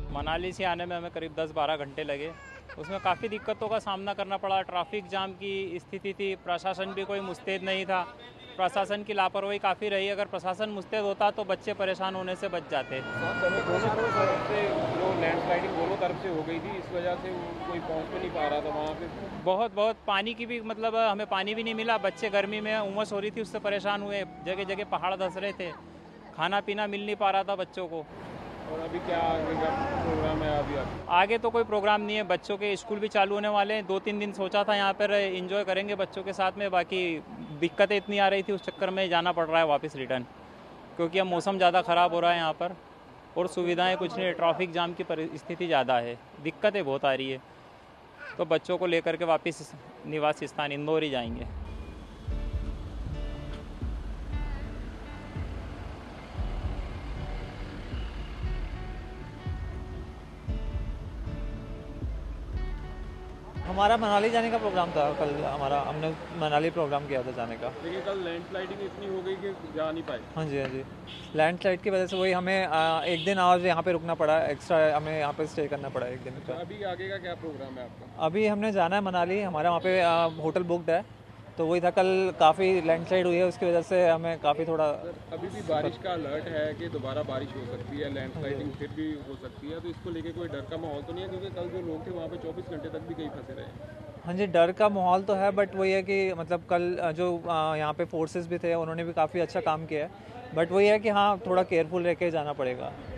मनाली से आने में हमें करीब 10-12 घंटे लगे। उसमें काफ़ी दिक्कतों का सामना करना पड़ा। ट्रैफिक जाम की स्थिति थी, प्रशासन भी कोई मुस्तैद नहीं था, प्रशासन की लापरवाही काफ़ी रही। अगर प्रशासन मुस्तैद होता तो बच्चे परेशान होने से बच जाते। दोनों तरफ से जो लैंडस्लाइडिंग दोनों तरफ से हो गई थी, इस वजह से कोई पहुंच भी नहीं पा रहा था वहाँ पे। बहुत बहुत पानी की भी मतलब हमें पानी भी नहीं मिला। बच्चे गर्मी में उमस हो रही थी उससे परेशान हुए। जगह जगह पहाड़ धंस रहे थे, खाना पीना मिल नहीं पा रहा था बच्चों को। और अभी क्या आगे का प्रोग्राम है अभी आगे तो कोई प्रोग्राम नहीं है। बच्चों के स्कूल भी चालू होने वाले हैं। 2-3 दिन सोचा था यहाँ पर एंजॉय करेंगे बच्चों के साथ में, बाकी दिक्कतें इतनी आ रही थी उस चक्कर में जाना पड़ रहा है वापस रिटर्न, क्योंकि अब मौसम ज़्यादा ख़राब हो रहा है यहाँ पर और सुविधाएं कुछ नहीं। ट्रैफिक जाम की परिस्थिति ज़्यादा है, दिक्कतें बहुत आ रही है। तो बच्चों को लेकर के वापस निवास स्थान इंदौर ही जाएंगे। हमारा मनाली जाने का प्रोग्राम था कल। हमने मनाली प्रोग्राम किया था जाने का। लेकिन कल लैंडस्लाइडिंग इतनी हो गई कि जा नहीं पाए। हाँ जी, हाँ जी। लैंडस्लाइड की वजह से वही हमें एक दिन और यहाँ पे रुकना पड़ा, एक्स्ट्रा हमें यहाँ पे स्टे करना पड़ा एक दिन तो का। अभी आगे का क्या प्रोग्राम है आपका? अभी हमने जाना है मनाली, हमारा वहाँ पे होटल बुकड है। तो वही था, कल काफ़ी लैंडस्लाइड हुई है, उसकी वजह से हमें काफ़ी थोड़ा। अभी भी बारिश का अलर्ट है कि दोबारा बारिश हो सकती है, लैंडस्लाइडिंग फिर भी हो सकती है, तो इसको लेके कोई डर का माहौल तो नहीं है? क्योंकि कल जो लोग थे वहाँ पे 24 घंटे तक भी कहीं फंसे रहे। हाँ जी, डर का माहौल तो है, बट वही है कि मतलब कल जो यहाँ पे फोर्सेस भी थे उन्होंने भी काफ़ी अच्छा काम किया है। बट वही है कि हाँ, थोड़ा केयरफुल रह के जाना पड़ेगा।